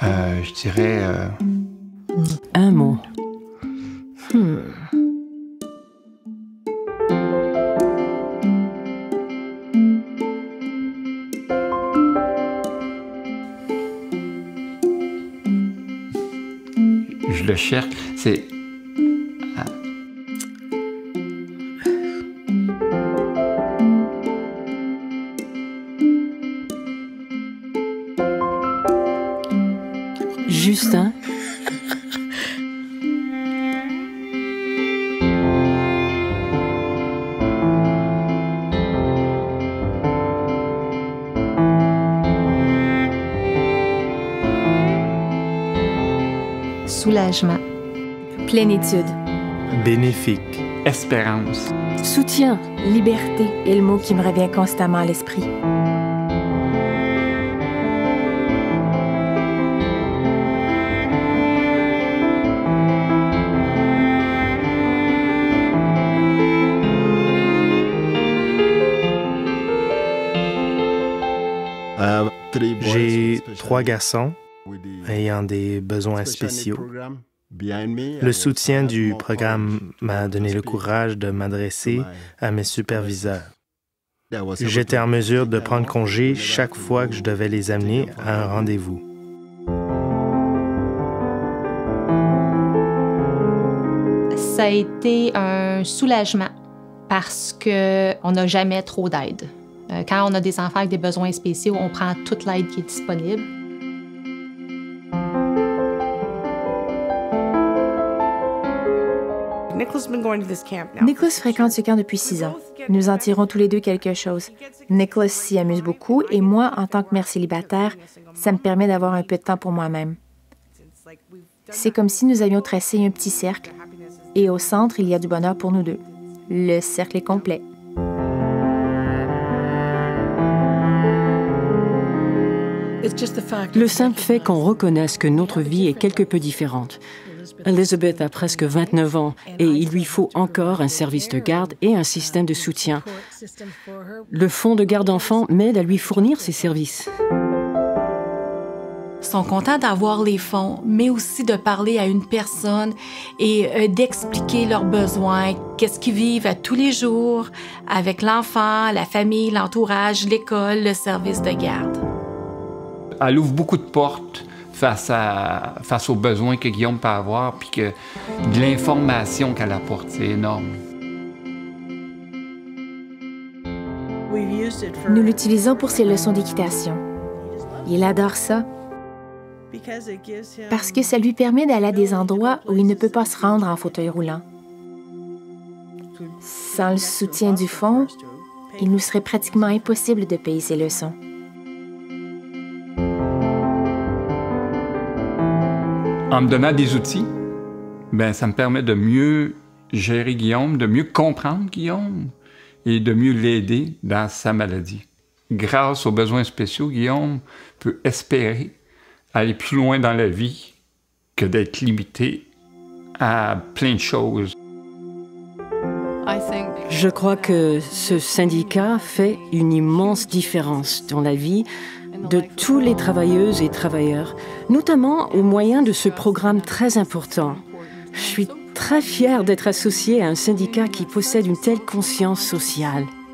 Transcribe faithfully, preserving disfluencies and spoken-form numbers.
Euh, je dirais... Euh... Un mot. Hmm. Je le cherche, c'est... Justin. Soulagement. Plénitude. Bénéfique. Espérance. Soutien. Liberté est le mot qui me revient constamment à l'esprit. J'ai trois garçons ayant des besoins spéciaux. Le soutien du programme m'a donné le courage de m'adresser à mes superviseurs. J'étais en mesure de prendre congé chaque fois que je devais les amener à un rendez-vous. Ça a été un soulagement parce qu'on n'a jamais trop d'aide. Quand on a des enfants avec des besoins spéciaux, on prend toute l'aide qui est disponible. Nicholas fréquente ce camp depuis six ans. Nous en tirons tous les deux quelque chose. Nicholas s'y amuse beaucoup et moi, en tant que mère célibataire, ça me permet d'avoir un peu de temps pour moi-même. C'est comme si nous avions tracé un petit cercle et au centre, il y a du bonheur pour nous deux. Le cercle est complet. Le simple fait qu'on reconnaisse que notre vie est quelque peu différente. Elizabeth a presque vingt-neuf ans et il lui faut encore un service de garde et un système de soutien. Le fonds de garde enfants m'aide à lui fournir ces services. Ils sont contents d'avoir les fonds, mais aussi de parler à une personne et euh, d'expliquer leurs besoins, qu'est-ce qu'ils vivent à tous les jours avec l'enfant, la famille, l'entourage, l'école, le service de garde. Elle ouvre beaucoup de portes face, à, face aux besoins que Guillaume peut avoir, puis que de l'information qu'elle apporte, c'est énorme. Nous l'utilisons pour ses leçons d'équitation. Il adore ça parce que ça lui permet d'aller à des endroits où il ne peut pas se rendre en fauteuil roulant. Sans le soutien du fonds, il nous serait pratiquement impossible de payer ses leçons. En me donnant des outils, ben, ça me permet de mieux gérer Guillaume, de mieux comprendre Guillaume et de mieux l'aider dans sa maladie. Grâce aux besoins spéciaux, Guillaume peut espérer aller plus loin dans la vie que d'être limité à plein de choses. Je crois que ce syndicat fait une immense différence dans la vie de tous les travailleuses et travailleurs, notamment au moyen de ce programme très important. Je suis très fière d'être associée à un syndicat qui possède une telle conscience sociale.